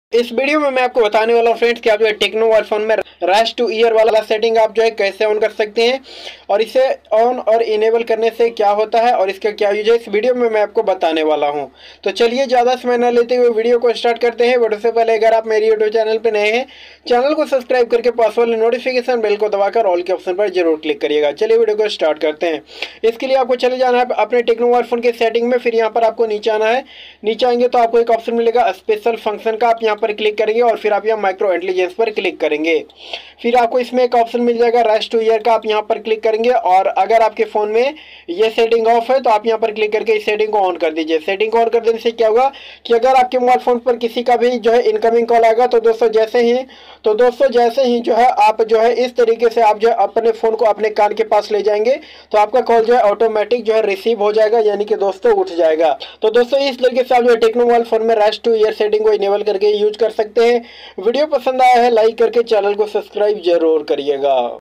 इस वीडियो में मैं आपको बताने वाला हूँ फ्रेंड्स कि आप जो है टेक्नो मोबाइल फोन में रैश टू ईयर वाला सेटिंग आप जो है कैसे ऑन कर सकते हैं और इसे ऑन और इनेबल करने से क्या होता है और इसका क्या यूज है, इस वीडियो में मैं आपको बताने वाला हूँ। तो चलिए ज़्यादा समय न लेते हुए वीडियो को स्टार्ट करते हैं। वीडियो से पहले अगर आप मेरे यूट्यूब चैनल पर नए हैं, चैनल को सब्सक्राइब करके पास वाले नोटिफिकेशन बेल को दबाकर ऑल के ऑप्शन पर जरूर क्लिक करिएगा। चलिए वीडियो को स्टार्ट करते हैं। इसके लिए आपको चले जाना है अपने टेक्नो मोबाइल फोन के सेटिंग में, फिर यहाँ पर आपको नीचे आना है। नीचे आएंगे तो आपको एक ऑप्शन मिलेगा स्पेशल फंक्शन का, आप यहाँ पर क्लिक करेंगे और फिर आप यहाँ माइक्रो इंटेलिजेंस पर क्लिक करेंगे। फिर आपको इसमें एक ऑप्शन मिल जाएगा रैश टू ईयर का, आप यहाँ पर क्लिक करेंगे और अगर आपके फ़ोन में ये सेटिंग ऑफ है तो आप यहाँ पर क्लिक करके इस सेटिंग को ऑन कर दीजिए। सेटिंग को ऑन कर देने से क्या होगा कि अगर आपके मोबाइल फ़ोन पर किसी का भी जो है इनकमिंग कॉल आएगा तो दोस्तों जैसे ही जो है आप जो है इस तरीके से आप जो है अपने फ़ोन को अपने कान के पास ले जाएंगे तो आपका कॉल जो है ऑटोमेटिक जो है रिसीव हो जाएगा, यानी कि दोस्तों उठ जाएगा। तो दोस्तों इस तरीके से आप जो है टेक्नो मोबाइल फोन में रैश टू ईयर सेटिंग को इनेबल करके यूज कर सकते हैं। वीडियो पसंद आया है लाइक करके चैनल को सब्सक्राइब जरूर करिएगा।